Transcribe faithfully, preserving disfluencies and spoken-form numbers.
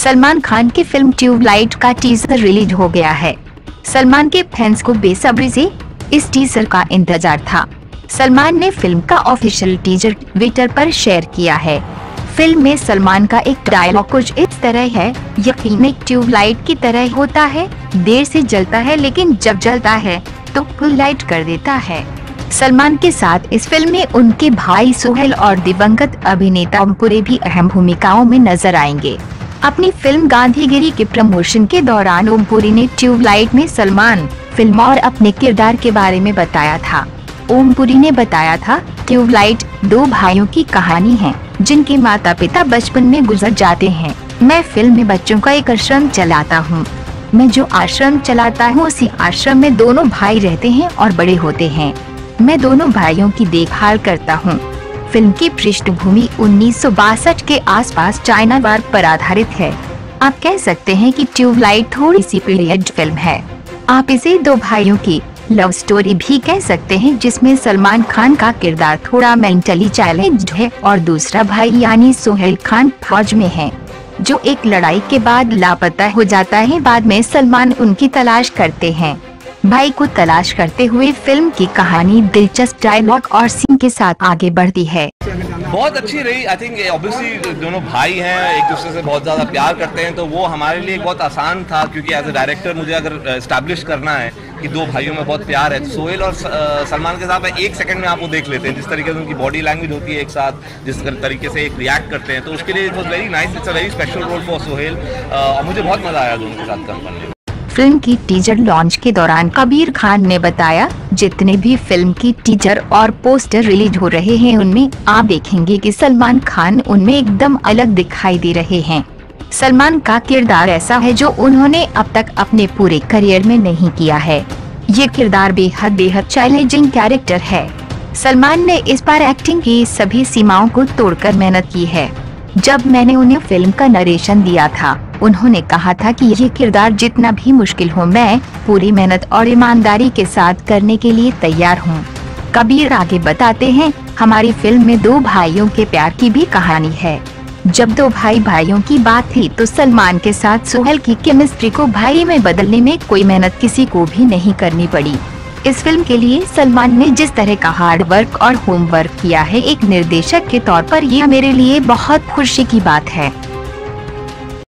सलमान खान की film Tubelight का teaser release हो गया है। सलमान के फैंस को बेसब्री से इस टीजर का इंतजार था। सलमान ने फिल्म का ऑफिशियल टीजर ट्विटर पर शेयर किया है। फिल्म में सलमान का एक डायलॉग कुछ इस तरह है, यकीन एक ट्यूबलाइट की तरह होता है, देर से जलता है लेकिन जब जलता है तो फुल लाइट कर देता है। सलमान के साथ इस फिल्म में उनके भाई सोहेल और दिवंगत अभिनेता ओमपुरी भी अहम भूमिकाओं में नजर आएंगे। अपनी फिल्म गांधीगिरी के प्रमोशन के दौरान ओमपुरी ने ट्यूबलाइट में सलमान, फिल्म और अपने किरदार के बारे में बताया था। ओमपुरी ने बताया था, ट्यूबलाइट दो भाइयों की कहानी है जिनके माता पिता बचपन में गुजर जाते हैं। मैं फिल्म में बच्चों का एक आश्रम चलाता हूँ। मैं जो आश्रम चलाता हूँ उसी आश्रम में दोनों भाई रहते हैं और बड़े होते हैं। मैं दोनों भाइयों की देखभाल करता हूँ। फिल्म की पृष्ठभूमि उन्नीस सौ बासठ के आसपास चाइना वार पर आधारित है। आप कह सकते हैं कि ट्यूबलाइट थोड़ी सी पीरियड फिल्म है। आप इसे दो भाइयों की लव स्टोरी भी कह सकते हैं, जिसमें सलमान खान का किरदार थोड़ा मेंटली चैलेंज्ड है और दूसरा भाई यानी सोहेल खान फौज में है, जो एक लड़ाई के बाद लापता हो जाता है। बाद में सलमान उनकी तलाश करते हैं। भाई को तलाश करते हुए फिल्म की कहानी दिलचस्प डायलॉग और सीन के साथ आगे बढ़ती है। बहुत अच्छी रही। आई थिंक ऑब्वियसली दोनों भाई हैं, एक दूसरे से बहुत ज़्यादा प्यार करते हैं, तो वो हमारे लिए बहुत आसान था, क्योंकि एज ए डायरेक्टर मुझे अगर एस्टैब्लिश करना है कि दो भाइयों में बहुत प्यार है। तो सोहेल और सलमान के साथ एक सेकंड में आप वो देख लेते हैं, जिस तरीके से उनकी बॉडी लैंग्वेज होती है एक साथ, जिस तरीके से एक रिएक्ट करते हैं, तो उसके लिए it was very nice. It's a very special role for Sohail और मुझे बहुत मज़ा आया दोनों के साथ काम करने में। फिल्म की टीजर लॉन्च के दौरान कबीर खान ने बताया, जितने भी फिल्म की टीजर और पोस्टर रिलीज हो रहे हैं उनमें आप देखेंगे कि सलमान खान उनमें एकदम अलग दिखाई दे रहे हैं। सलमान का किरदार ऐसा है जो उन्होंने अब तक अपने पूरे करियर में नहीं किया है। ये किरदार बेहद बेहद चैलेंजिंग कैरेक्टर है। सलमान ने इस बार एक्टिंग की सभी सीमाओं को तोड़कर मेहनत की है। जब मैंने उन्हें फिल्म का नरेशन दिया था, उन्होंने कहा था कि ये किरदार जितना भी मुश्किल हो मैं पूरी मेहनत और ईमानदारी के साथ करने के लिए तैयार हूँ। कबीर आगे बताते हैं, हमारी फिल्म में दो भाइयों के प्यार की भी कहानी है। जब दो भाई भाइयों की बात थी तो सलमान के साथ सोहेल की केमिस्ट्री को भाई में बदलने में कोई मेहनत किसी को भी नहीं करनी पड़ी। इस फिल्म के लिए सलमान ने जिस तरह का हार्ड वर्क और होमवर्क किया है एक निर्देशक के तौर पर, यह मेरे लिए बहुत खुशी की बात है।